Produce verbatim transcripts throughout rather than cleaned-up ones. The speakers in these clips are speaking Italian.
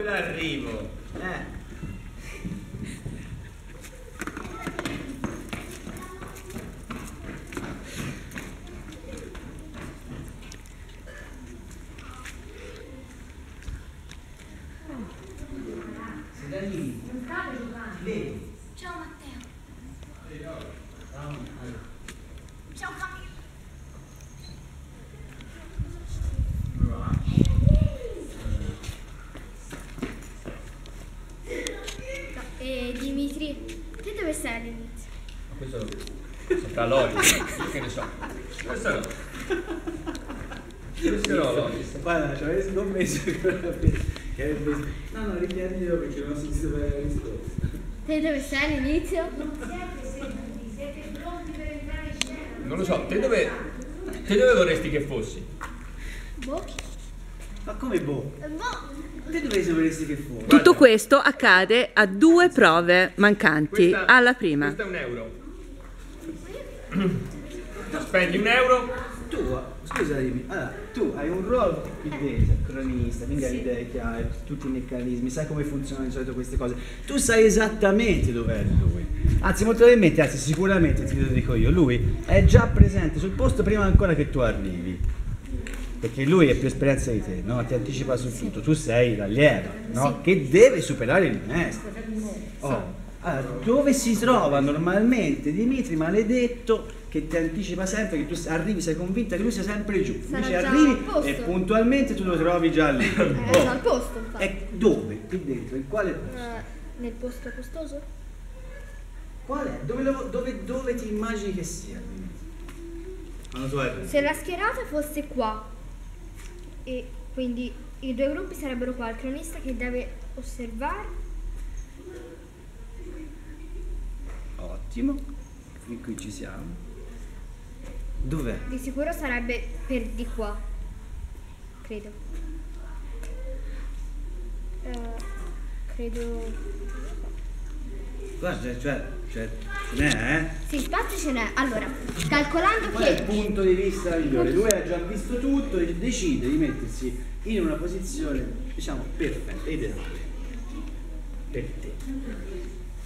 Arrivo. Eh. Sei da lì? Non state giocando? Vedi? Ciao Matteo. Ciao Camilla. No, e Dimitri, te dove sei all'inizio? Questo saprà Loris, che ne so. Questo no. Questo no, Loris. Guarda, ci avessi scommesso che era il best. No, no, richiedilo perché non ho sentito bene la risposta. Te dove sei all'inizio? Siete pronti per entrare in scena? Non lo so, te dove, te dove vorresti che fossi? Boh. Ma come boh? Boh. Te dove vorresti che fosse? Tutto questo accade a due prove mancanti. Questa- Alla prima. Questo è un euro. Spendi un euro. Tu, scusa, dimmi, allora, tu hai un ruolo qui dentro, cronista, quindi hai idee chiare, tutti i meccanismi, sai come funzionano di solito queste cose. Tu sai esattamente dov'è lui. Anzi, molto probabilmente, anzi sicuramente, ti lo dico io, lui è già presente sul posto prima ancora che tu arrivi. Perché lui ha più esperienza di te, no? Ti anticipa su tutto, tu sei l'allieva, no? Che deve superare il maestro. Oh. Allora, dove si trova normalmente Dimitri maledetto che ti anticipa sempre, che tu arrivi, sei convinta che lui sia sempre giù, Sarà invece già arrivi al posto. e puntualmente tu lo trovi già lì. È Oh. al posto, infatti. E dove? Qui dentro, in quale posto? Eh, nel posto costoso? Qual è? Dove, lo- dove, dove ti immagini che sia Dimitri? Quando tu arrivi. Se la schierata fosse qua e quindi i due gruppi sarebbero qua, il cronista che deve osservare. Ottimo, fin qui ci siamo. Dov'è? Di sicuro sarebbe per di qua, credo. Eh, credo. Guarda, cioè, cioè, ce n'è, eh? Sì, spazio ce n'è. Allora, calcolando Qual è il che. punto di vista migliore? Lui ha già visto tutto e decide di mettersi in una posizione, diciamo, perfetta, ideale. Per te.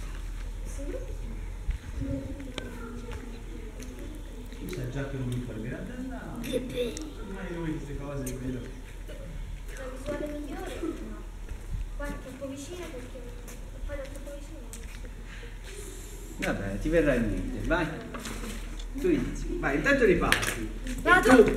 Tu sai già che lui fa il grande andare. Che bello! Mai lui queste cose, vedo. La visuale migliore? No. Guarda, troppo vicino perché. Poi da troppo vicino. Vabbè, ti verrà in mente, vai. Tu inizi. Vai, intanto riparti. E Vado. tu